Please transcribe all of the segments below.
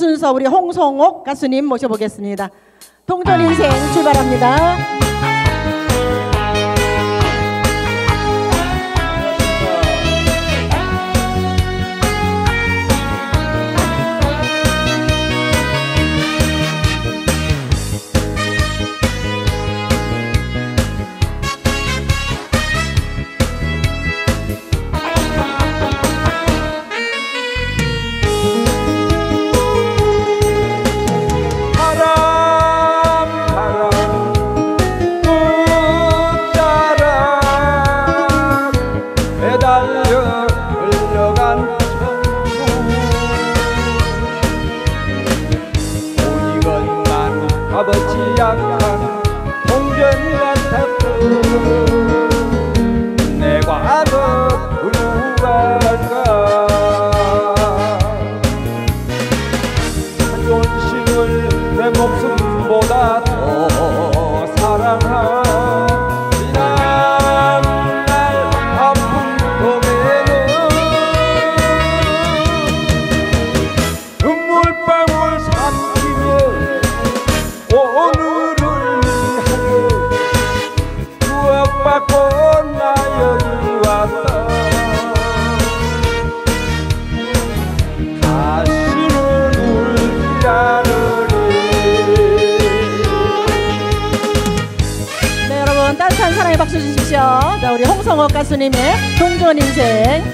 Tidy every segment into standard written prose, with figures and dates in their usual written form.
순서 우리 홍성옥 가수님 모셔보겠습니다. 동전 인생 출발합니다. 흘러간 청춘 오니건만 값어치 약한 동전 같았던 내가 더 누굴까 자존심을 내 목숨보다 더 사랑한 받고 나 여기 왔다 다시는 울지 않으리. 네, 여러분 따뜻한 사랑의 박수 주십시오. 자, 우리 홍성옥 가수님의 동전 인생.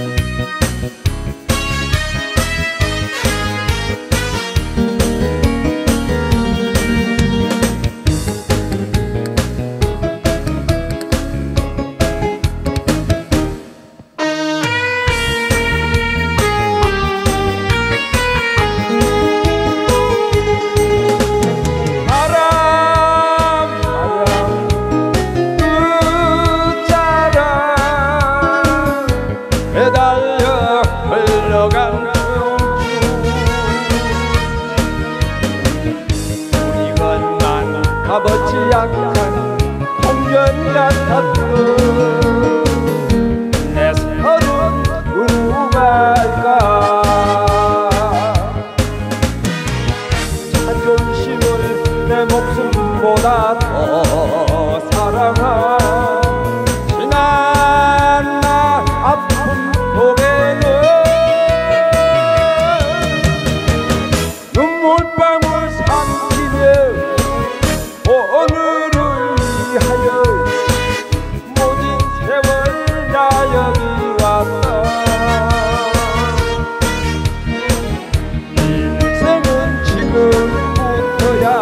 매달려 흘러간 우리건만 값어치 약한 홍련 같았던 내 서른 누굴까 자존심을 내 목숨보다 더 사랑한 지난 나 아픈 속에는 눈물방울 삼키며 오늘을 위하여 모진 세월 나 여기 왔다 인생은 지금부터야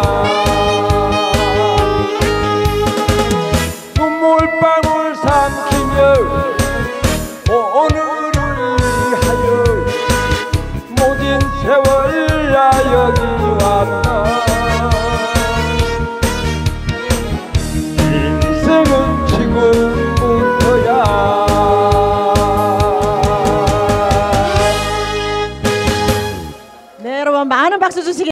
눈물방울 삼키며 오늘을 위하여 모진 세월 나 여기 왔다 인생은 지금부터야. 네, 여러분 많은 박수 주시기